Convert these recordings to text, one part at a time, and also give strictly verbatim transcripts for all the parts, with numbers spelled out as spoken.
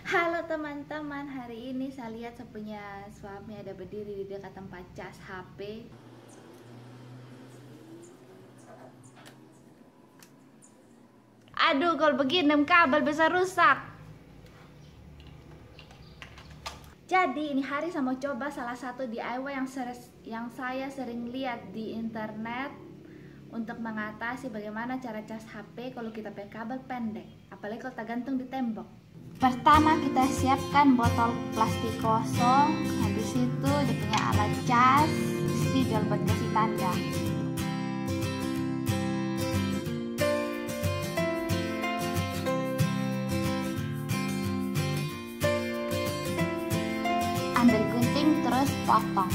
Halo teman-teman, hari ini saya lihat saya punya suami ada berdiri di dekat tempat cas H P. Aduh, kalau begini kabel bisa rusak. Jadi ini hari saya mau coba salah satu D I Y yang, yang saya sering lihat di internet untuk mengatasi bagaimana cara cas H P kalau kita pakai kabel pendek, apalagi kalau tergantung di tembok. Pertama kita siapkan botol plastik kosong, habis itu dia punya alat cas, spidol buat kasih tanda. Ambil gunting terus potong.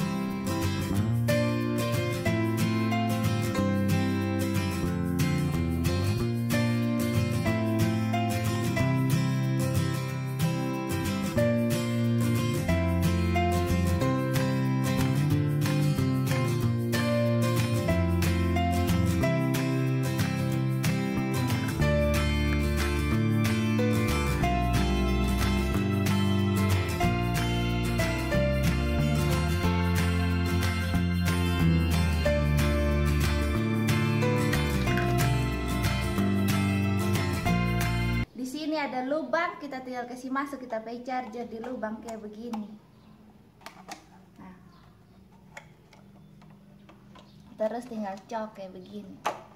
Ini ada lubang, kita tinggal kasih masuk, kita pakai charger di lubang kayak begini. Nah, terus tinggal cok kayak begini.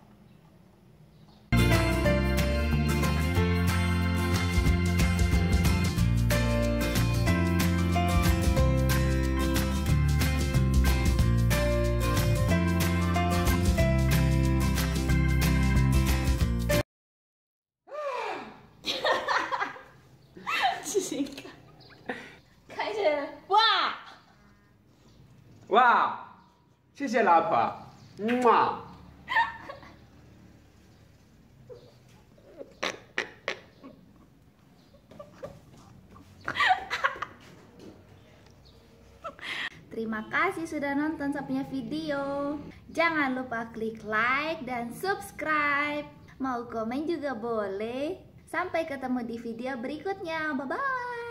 Wah! Wow! 谢谢老婆。mua. Terima kasih sudah nonton saya punya video. Jangan lupa klik like dan subscribe. Mau komen juga boleh. Sampai ketemu di video berikutnya. Bye bye.